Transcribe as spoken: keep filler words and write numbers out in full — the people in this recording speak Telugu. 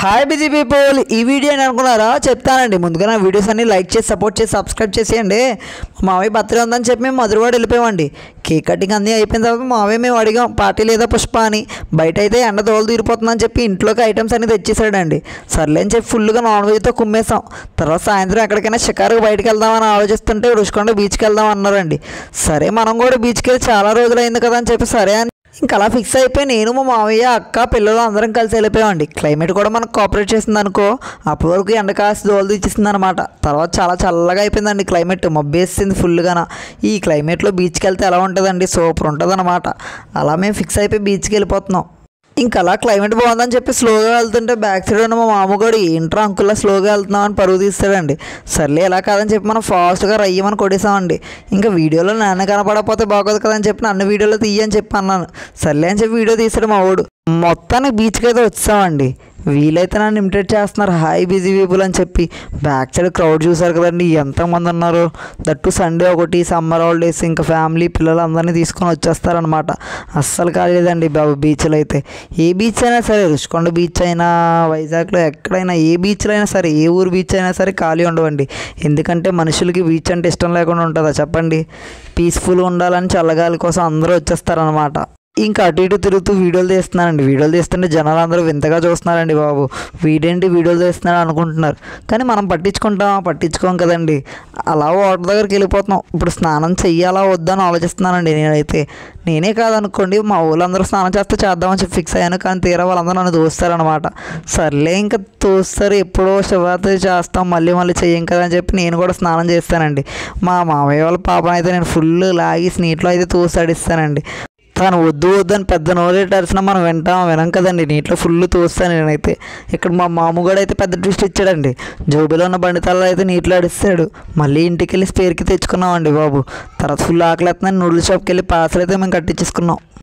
హాయ్ బిజీ పీపుల్, ఈ వీడియో అని అనుకున్నారా? చెప్తానండి. ముందుగా నా వీడియోస్ అన్ని లైక్ చేసి సపోర్ట్ చేసి సబ్స్క్రైబ్ చేసేయండి. మా మావయ్య బర్త్డే ఉందని చెప్పి మేము మధురవాడ వెళ్ళిపోయామండి. కేక్ కటింగ్ అన్నీ అయిపోయిన తర్వాత మావయ్య మేము అడిగాం పార్టీ లేదా పుష్ప అని. బయట అయితే ఎండ దోలు తీరిపోతుందని చెప్పి ఇంట్లోకి ఐటమ్స్ అన్ని తెచ్చేసాడండి. సర్లే అని చెప్పి ఫుల్గా నాన్ వెజ్తో కుమ్మేసాం. తర్వాత సాయంత్రం ఎక్కడికైనా షికారుకు బయటకు వెళ్దామని ఆలోచిస్తుంటే రుషికొండ బీచ్కి వెళ్దాం అన్నారండి. సరే మనం కూడా బీచ్కి వెళ్ళి చాలా రోజులైంది కదా అని చెప్పి సరే అని ఇంకా అలా ఫిక్స్ అయిపోయి నేను మా మావయ్య అక్క పిల్లలు అందరం కలిసి వెళ్ళిపోయామండి. క్లైమేట్ కూడా మనకు కోఆపరేట్ చేసింది అనుకో. అప్పటి వరకు ఎండ కాసి దోలు తీసేసింది అనమాట. తర్వాత చాలా చల్లగా అయిపోయిందండి క్లైమేట్, మబ్బేసింది ఫుల్గా. ఈ క్లైమేట్లో బీచ్కి వెళ్తే ఎలా ఉంటుందండి, సూపర్ ఉంటుంది అనమాట. అలా మేము ఫిక్స్ అయిపోయి బీచ్కి వెళ్ళిపోతున్నాం. ఇంకా అలా క్లైమేట్ బాగుందని చెప్పి స్లోగా వెళ్తుంటే బ్యాక్ సైడ్ ఉన్న మా మామగాడు ఏంట్రా అంకుల్లా స్లోగా వెళ్తున్నామని పరుగు తీస్తాడండి. సర్లే ఎలా కాదని చెప్పి మనం ఫాస్ట్గా రయ్యమని కొట్టేసామండి. ఇంకా వీడియోలో నాన్న కనపడకపోతే బాగోదు కదా అని చెప్పి నన్ను వీడియోలో తీయని చెప్పి అన్నాను. సర్లే అని చెప్పి వీడియో తీసాడు మా వాడు. మొత్తానికి బీచ్కి అయితే వచ్చామండి. వీలైతే నన్ను ఇమిటేట్ చేస్తున్నారు హాయ్ బిజీ పీపుల్ అని చెప్పి. బ్యాక్ సైడ్ క్రౌడ్ చూసారు కదండి ఎంతమంది ఉన్నారు. దట్టు సండే ఒకటి సమ్మర్ హాలిడేస్, ఇంకా ఫ్యామిలీ పిల్లలు అందరినీ తీసుకొని వచ్చేస్తారనమాట. అస్సలు కాలేదండి బాబు బీచ్లో అయితే. ఏ బీచ్ అయినా సరే, రుషికొండ బీచ్ అయినా వైజాగ్లో ఎక్కడైనా ఏ బీచ్లో అయినా సరే, ఏ ఊరు బీచ్ అయినా సరే ఖాళీ ఉండవండి. ఎందుకంటే మనుషులకి బీచ్ అంటే ఇష్టం లేకుండా ఉంటుందా చెప్పండి? పీస్ఫుల్గా ఉండాలని చల్లగాలి కోసం అందరూ వచ్చేస్తారనమాట. ఇంకా అటు ఇటు తిరుగుతూ వీడియోలు తీస్తున్నానండి. వీడియోలు తీస్తుంటే జనాలు అందరూ వింతగా చూస్తున్నారండి బాబు. వీడేంటి వీడియోలు తీస్తున్నాడు అనుకుంటున్నారు. కానీ మనం పట్టించుకుంటామా? పట్టించుకోం కదండి. అలా వాటర్ దగ్గరికి వెళ్ళిపోతున్నాం. ఇప్పుడు స్నానం చెయ్యాలా వద్దని ఆలోచిస్తున్నానండి నేనైతే. నేనే కాదనుకోండి, మా ఊళ్ళందరూ స్నానం చేస్తే చేద్దామని చెప్పి ఫిక్స్ అయ్యాను. కానీ తీరా వాళ్ళందరూ నన్ను తోస్తారనమాట. సర్లే ఇంకా తోస్తారు, ఎప్పుడో శివరాత్రి చేస్తాం మళ్ళీ మళ్ళీ చెయ్యం కదా అని చెప్పి నేను కూడా స్నానం చేస్తానండి. మా మామయ్య వాళ్ళ పాపను అయితే నేను ఫుల్ లాగి నీటిలో అయితే తోసాడిస్తానండి. తను వద్దు వద్దు అని పెద్ద నోరేట్ అరిసినా మనం వింటాం వినం కదండి. నీటిలో ఫుల్ తోస్తాను నేనైతే. ఇక్కడ మా మామగాడు అయితే పెద్ద ట్విస్ట్ ఇచ్చాడండి. జోబులో ఉన్న బండి తల అయితే నీటిలో అడిస్తాడు. మళ్ళీ ఇంటికి వెళ్ళి స్పేర్కి తెచ్చుకున్నామండి బాబు. తర్వాత ఫుల్ ఆకలి అవుతుందని నూడిల్ షాప్కి వెళ్ళి పార్సల్ అయితే మేము కట్టించేసుకున్నాం.